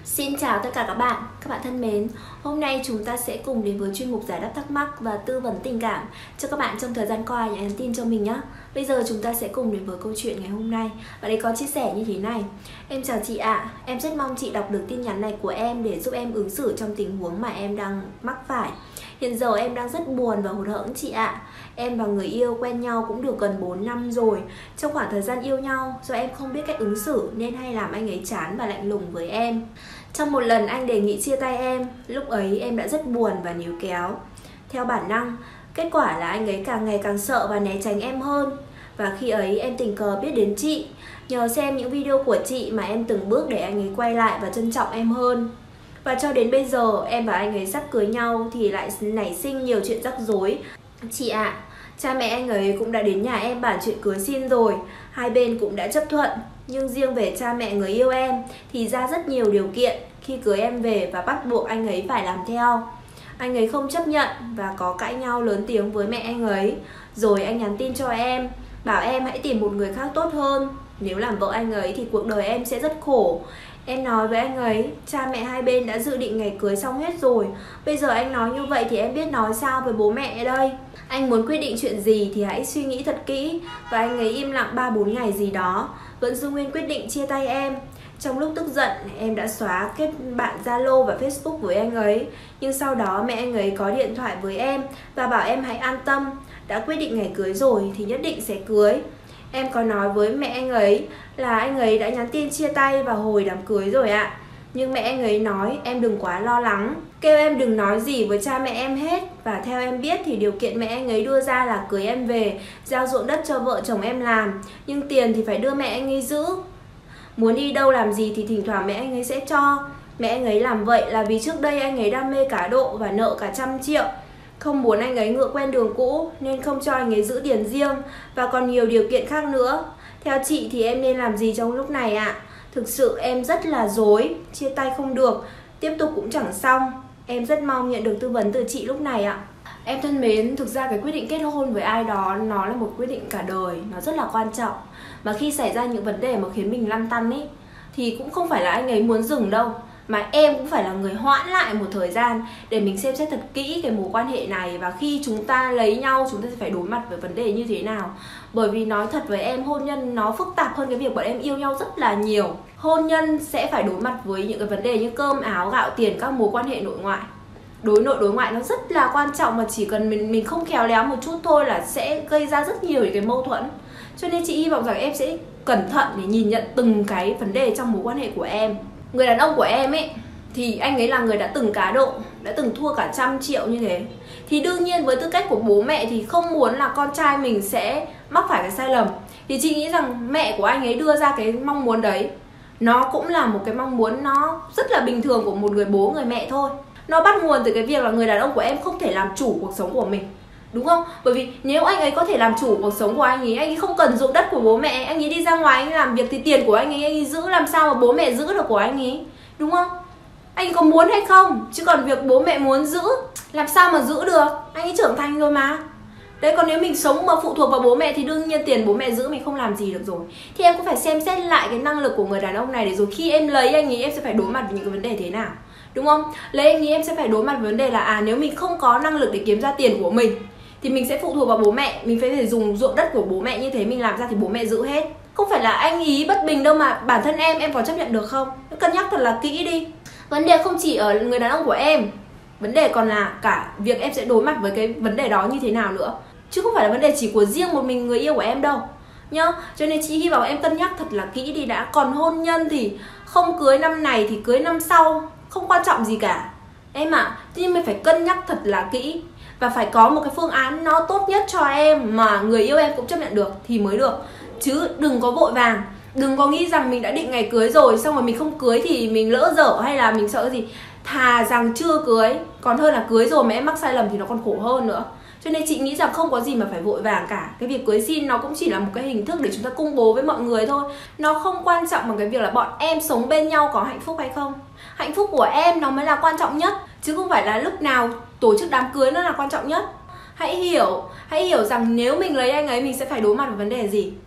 Xin chào tất cả các bạn thân mến. Hôm nay chúng ta sẽ cùng đến với chuyên mục giải đáp thắc mắc và tư vấn tình cảm cho các bạn trong thời gian qua nhắn tin cho mình nhé. Bây giờ chúng ta sẽ cùng đến với câu chuyện ngày hôm nay. Bạn ấy có chia sẻ như thế này: Em chào chị ạ, em rất mong chị đọc được tin nhắn này của em để giúp em ứng xử trong tình huống mà em đang mắc phải. Hiện giờ em đang rất buồn và hụt hẫng chị ạ. Em và người yêu quen nhau cũng được gần 4 năm rồi. Trong khoảng thời gian yêu nhau, do em không biết cách ứng xử nên hay làm anh ấy chán và lạnh lùng với em. Trong một lần anh đề nghị chia tay em, lúc ấy em đã rất buồn và níu kéo theo bản năng. Kết quả là anh ấy càng ngày càng sợ và né tránh em hơn. Và khi ấy em tình cờ biết đến chị. Nhờ xem những video của chị mà em từng bước để anh ấy quay lại và trân trọng em hơn. Và cho đến bây giờ em và anh ấy sắp cưới nhau thì lại nảy sinh nhiều chuyện rắc rối. Chị ạ, cha mẹ anh ấy cũng đã đến nhà em bàn chuyện cưới xin rồi. Hai bên cũng đã chấp thuận. Nhưng riêng về cha mẹ người yêu em thì ra rất nhiều điều kiện khi cưới em về và bắt buộc anh ấy phải làm theo. Anh ấy không chấp nhận và có cãi nhau lớn tiếng với mẹ anh ấy. Rồi anh nhắn tin cho em, bảo em hãy tìm một người khác tốt hơn. Nếu làm vợ anh ấy thì cuộc đời em sẽ rất khổ. Em nói với anh ấy, cha mẹ hai bên đã dự định ngày cưới xong hết rồi. Bây giờ anh nói như vậy thì em biết nói sao với bố mẹ đây. Anh muốn quyết định chuyện gì thì hãy suy nghĩ thật kỹ. Và anh ấy im lặng 3-4 ngày gì đó, vẫn giữ nguyên quyết định chia tay em. Trong lúc tức giận, em đã xóa kết bạn Zalo và Facebook với anh ấy. Nhưng sau đó mẹ anh ấy có điện thoại với em và bảo em hãy an tâm. Đã quyết định ngày cưới rồi thì nhất định sẽ cưới. Em có nói với mẹ anh ấy là anh ấy đã nhắn tin chia tay vào hồi đám cưới rồi ạ. Nhưng mẹ anh ấy nói em đừng quá lo lắng, kêu em đừng nói gì với cha mẹ em hết. Và theo em biết thì điều kiện mẹ anh ấy đưa ra là cưới em về, giao ruộng đất cho vợ chồng em làm. Nhưng tiền thì phải đưa mẹ anh ấy giữ. Muốn đi đâu làm gì thì thỉnh thoảng mẹ anh ấy sẽ cho. Mẹ anh ấy làm vậy là vì trước đây anh ấy đam mê cá độ và nợ cả 100 triệu. Không muốn anh ấy ngựa quen đường cũ nên không cho anh ấy giữ tiền riêng. Và còn nhiều điều kiện khác nữa. Theo chị thì em nên làm gì trong lúc này ạ? Thực sự em rất là rối. Chia tay không được, tiếp tục cũng chẳng xong. Em rất mong nhận được tư vấn từ chị lúc này ạ. Em thân mến, thực ra cái quyết định kết hôn với ai đó nó là một quyết định cả đời. Nó rất là quan trọng. Mà khi xảy ra những vấn đề mà khiến mình lăn tăn ấy thì cũng không phải là anh ấy muốn dừng đâu, mà em cũng phải là người hoãn lại một thời gian để mình xem xét thật kỹ cái mối quan hệ này. Và khi chúng ta lấy nhau, chúng ta sẽ phải đối mặt với vấn đề như thế nào. Bởi vì nói thật với em, hôn nhân nó phức tạp hơn cái việc bọn em yêu nhau rất là nhiều. Hôn nhân sẽ phải đối mặt với những cái vấn đề như cơm áo gạo tiền, các mối quan hệ nội ngoại. Đối nội đối ngoại nó rất là quan trọng, mà chỉ cần mình không khéo léo một chút thôi là sẽ gây ra rất nhiều những cái mâu thuẫn. Cho nên chị hy vọng rằng em sẽ cẩn thận để nhìn nhận từng cái vấn đề trong mối quan hệ của em. Người đàn ông của em ấy thì anh ấy là người đã từng cá độ, đã từng thua cả 100 triệu như thế. Thì đương nhiên với tư cách của bố mẹ thì không muốn là con trai mình sẽ mắc phải cái sai lầm. Thì chị nghĩ rằng mẹ của anh ấy đưa ra cái mong muốn đấy, nó cũng là một cái mong muốn nó rất là bình thường của một người bố người mẹ thôi. Nó bắt nguồn từ cái việc là người đàn ông của em không thể làm chủ cuộc sống của mình, đúng không? Bởi vì nếu anh ấy có thể làm chủ cuộc sống của anh ấy không cần ruộng đất của bố mẹ, anh ấy đi ra ngoài anh ấy làm việc thì tiền của anh ấy giữ, làm sao mà bố mẹ giữ được của anh ấy, đúng không? Anh ấy có muốn hay không? Chứ còn việc bố mẹ muốn giữ, làm sao mà giữ được? Anh ấy trưởng thành rồi mà. Đấy, còn nếu mình sống mà phụ thuộc vào bố mẹ thì đương nhiên tiền bố mẹ giữ mình không làm gì được rồi. Thì em cũng phải xem xét lại cái năng lực của người đàn ông này, để rồi khi em lấy anh ấy em sẽ phải đối mặt với những cái vấn đề thế nào, đúng không? Lấy anh ấy em sẽ phải đối mặt với vấn đề là nếu mình không có năng lực để kiếm ra tiền của mình thì mình sẽ phụ thuộc vào bố mẹ, mình phải dùng ruộng đất của bố mẹ, như thế mình làm ra thì bố mẹ giữ hết. Không phải là anh ý bất bình đâu, mà bản thân em có chấp nhận được không? Cân nhắc thật là kỹ đi. Vấn đề không chỉ ở người đàn ông của em, vấn đề còn là cả việc em sẽ đối mặt với cái vấn đề đó như thế nào nữa. Chứ không phải là vấn đề chỉ của riêng một mình người yêu của em đâu nhá. Cho nên chị hy vọng em cân nhắc thật là kỹ đi đã. Còn hôn nhân thì không cưới năm này thì cưới năm sau, không quan trọng gì cả em ạ. Nhưng mình phải cân nhắc thật là kỹ và phải có một cái phương án nó tốt nhất cho em mà người yêu em cũng chấp nhận được thì mới được. Chứ đừng có vội vàng. Đừng có nghĩ rằng mình đã định ngày cưới rồi, xong rồi mình không cưới thì mình lỡ dở hay là mình sợ gì. Thà rằng chưa cưới còn hơn là cưới rồi mà em mắc sai lầm thì nó còn khổ hơn nữa. Cho nên chị nghĩ rằng không có gì mà phải vội vàng cả. Cái việc cưới xin nó cũng chỉ là một cái hình thức để chúng ta công bố với mọi người thôi. Nó không quan trọng bằng cái việc là bọn em sống bên nhau có hạnh phúc hay không. Hạnh phúc của em nó mới là quan trọng nhất, chứ không phải là lúc nào tổ chức đám cưới nó là quan trọng nhất. Hãy hiểu rằng nếu mình lấy anh ấy mình sẽ phải đối mặt với vấn đề gì.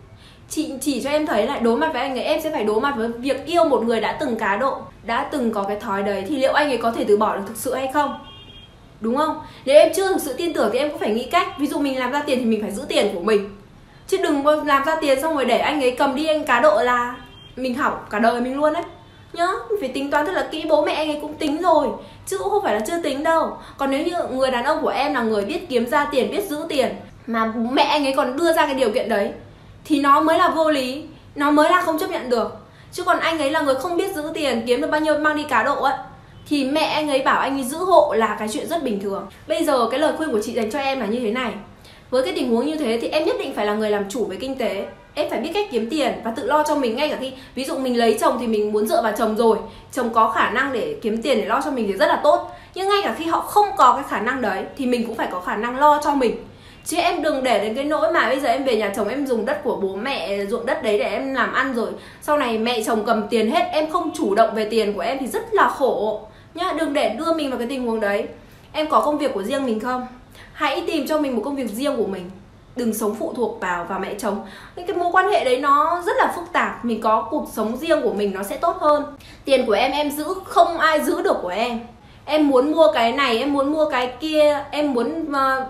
Chị chỉ cho em thấy là đối mặt với anh ấy em sẽ phải đối mặt với việc yêu một người đã từng cá độ, đã từng có cái thói đấy, thì liệu anh ấy có thể từ bỏ được thực sự hay không? Đúng không? Nếu em chưa thực sự tin tưởng thì em cũng phải nghĩ cách. Ví dụ mình làm ra tiền thì mình phải giữ tiền của mình, chứ đừng làm ra tiền xong rồi để anh ấy cầm đi anh cá độ là mình hỏng cả đời mình luôn đấy nhá. Mình phải tính toán thật là kỹ. Bố mẹ anh ấy cũng tính rồi chứ cũng không phải là chưa tính đâu. Còn nếu như người đàn ông của em là người biết kiếm ra tiền, biết giữ tiền, mà bố mẹ anh ấy còn đưa ra cái điều kiện đấy thì nó mới là vô lý, nó mới là không chấp nhận được. Chứ còn anh ấy là người không biết giữ tiền, kiếm được bao nhiêu mang đi cá độ ấy, thì mẹ anh ấy bảo anh ấy giữ hộ là cái chuyện rất bình thường. Bây giờ cái lời khuyên của chị dành cho em là như thế này. Với cái tình huống như thế thì em nhất định phải là người làm chủ về kinh tế. Em phải biết cách kiếm tiền và tự lo cho mình. Ngay cả khi ví dụ mình lấy chồng thì mình muốn dựa vào chồng rồi, chồng có khả năng để kiếm tiền để lo cho mình thì rất là tốt. Nhưng ngay cả khi họ không có cái khả năng đấy thì mình cũng phải có khả năng lo cho mình. Chứ em đừng để đến cái nỗi mà bây giờ em về nhà chồng em dùng đất của bố mẹ, ruộng đất đấy để em làm ăn, rồi sau này mẹ chồng cầm tiền hết, em không chủ động về tiền của em thì rất là khổ nhá. Đừng để đưa mình vào cái tình huống đấy. Em có công việc của riêng mình không? Hãy tìm cho mình một công việc riêng của mình. Đừng sống phụ thuộc vào mẹ chồng. Cái mối quan hệ đấy nó rất là phức tạp. Mình có cuộc sống riêng của mình nó sẽ tốt hơn. Tiền của em giữ, không ai giữ được của em. Em muốn mua cái này, em muốn mua cái kia, em muốn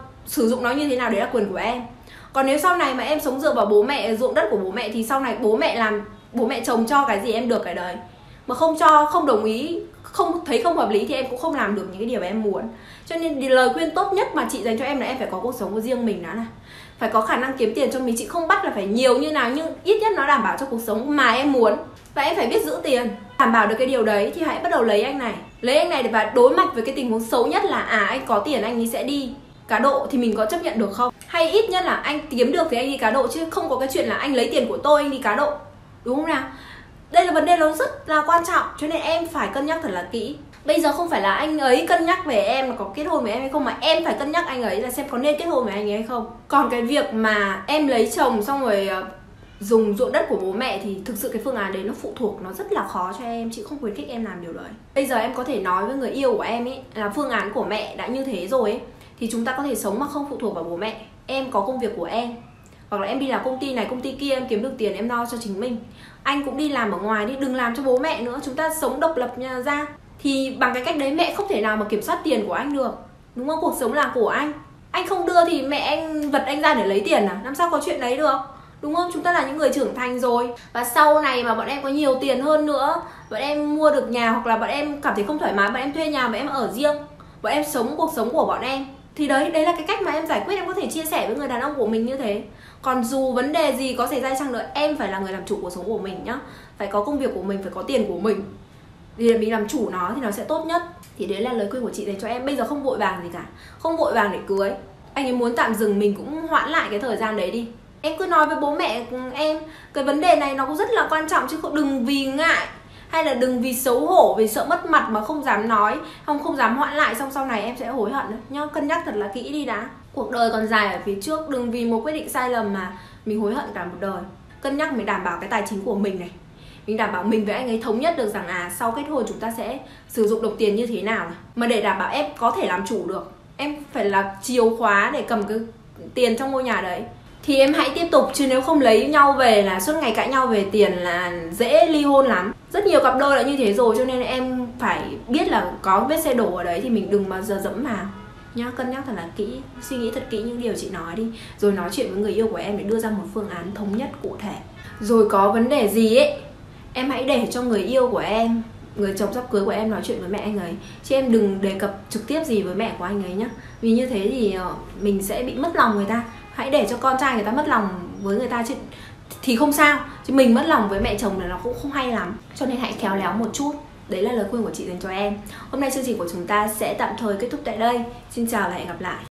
sử dụng nó như thế nào đấy là quyền của em. Còn nếu sau này mà em sống dựa vào bố mẹ, ruộng đất của bố mẹ, thì sau này bố mẹ chồng cho cái gì em được cái đấy. Mà không cho, không đồng ý, không thấy không hợp lý thì em cũng không làm được những cái điều mà em muốn. Cho nên lời khuyên tốt nhất mà chị dành cho em là em phải có cuộc sống của riêng mình đã này. Phải có khả năng kiếm tiền cho mình. Chị không bắt là phải nhiều như nào, nhưng ít nhất nó đảm bảo cho cuộc sống mà em muốn. Và em phải biết giữ tiền. Đảm bảo được cái điều đấy thì hãy bắt đầu lấy anh này. Lấy anh này và đối mặt với cái tình huống xấu nhất là anh có tiền anh ấy sẽ đi cá độ, thì mình có chấp nhận được không? Hay ít nhất là anh kiếm được thì anh đi cá độ, chứ không có cái chuyện là anh lấy tiền của tôi anh đi cá độ. Đúng không nào? Đây là vấn đề nó rất là quan trọng, cho nên em phải cân nhắc thật là kỹ. Bây giờ không phải là anh ấy cân nhắc về em là có kết hôn với em hay không, mà em phải cân nhắc anh ấy là xem có nên kết hôn với anh ấy hay không. Còn cái việc mà em lấy chồng xong rồi dùng ruộng đất của bố mẹ thì thực sự cái phương án đấy nó phụ thuộc, nó rất là khó cho em. Chị không khuyến khích em làm điều đấy. Bây giờ em có thể nói với người yêu của em ấy là phương án của mẹ đã như thế rồi ấy, thì chúng ta có thể sống mà không phụ thuộc vào bố mẹ. Em có công việc của em, hoặc là em đi làm công ty này công ty kia, em kiếm được tiền em lo cho chính mình. Anh cũng đi làm ở ngoài đi, đừng làm cho bố mẹ nữa. Chúng ta sống độc lập ra. Thì bằng cái cách đấy mẹ không thể nào mà kiểm soát tiền của anh được, đúng không? Cuộc sống là của anh. Anh không đưa thì mẹ anh vật anh ra để lấy tiền à? Làm sao có chuyện đấy được, đúng không? Chúng ta là những người trưởng thành rồi. Và sau này mà bọn em có nhiều tiền hơn nữa, bọn em mua được nhà, hoặc là bọn em cảm thấy không thoải mái, bọn em thuê nhà, bọn em ở riêng, bọn em sống cuộc sống của bọn em, thì đấy là cái cách mà em giải quyết. Em có thể chia sẻ với người đàn ông của mình như thế. Còn dù vấn đề gì có xảy ra chăng nữa, em phải là người làm chủ cuộc sống của mình nhá. Phải có công việc của mình, phải có tiền của mình, thì mình làm chủ nó thì nó sẽ tốt nhất. Thì đấy là lời khuyên của chị dành cho em. Bây giờ không vội vàng gì cả, không vội vàng để cưới. Anh ấy muốn tạm dừng, mình cũng hoãn lại cái thời gian đấy đi. Em cứ nói với bố mẹ em cái vấn đề này nó cũng rất là quan trọng, chứ đừng vì ngại hay là đừng vì xấu hổ, vì sợ mất mặt mà không dám nói, không dám hoãn lại, xong sau này em sẽ hối hận nhá. Cân nhắc thật là kỹ đi đã. Cuộc đời còn dài ở phía trước, đừng vì một quyết định sai lầm mà mình hối hận cả một đời. Cân nhắc, mình đảm bảo cái tài chính của mình này, mình đảm bảo mình với anh ấy thống nhất được rằng sau kết hôn chúng ta sẽ sử dụng đồng tiền như thế nào này. Mà để đảm bảo em có thể làm chủ được, em phải là chìa khóa để cầm cái tiền trong ngôi nhà đấy, thì em hãy tiếp tục. Chứ nếu không lấy nhau về là suốt ngày cãi nhau về tiền là dễ ly hôn lắm. Rất nhiều cặp đôi đã như thế rồi, cho nên em phải biết là có vết xe đổ ở đấy thì mình đừng bao giờ dẫm vào nhá. Cân nhắc thật là kỹ, suy nghĩ thật kỹ những điều chị nói đi, rồi nói chuyện với người yêu của em để đưa ra một phương án thống nhất cụ thể. Rồi có vấn đề gì ấy, em hãy để cho người yêu của em, người chồng sắp cưới của em nói chuyện với mẹ anh ấy, chứ em đừng đề cập trực tiếp gì với mẹ của anh ấy nhá. Vì như thế thì mình sẽ bị mất lòng người ta. Hãy để cho con trai người ta mất lòng với người ta chứ thì không sao, chứ mình mất lòng với mẹ chồng là nó cũng không hay lắm. Cho nên hãy khéo léo một chút. Đấy là lời khuyên của chị dành cho em. Hôm nay chương trình của chúng ta sẽ tạm thời kết thúc tại đây. Xin chào và hẹn gặp lại.